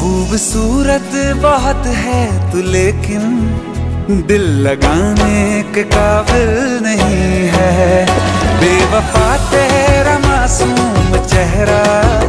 खूबसूरत बहुत है तू लेकिन दिल लगाने के काबिल नहीं है। बेवफा तेरा मासूम चेहरा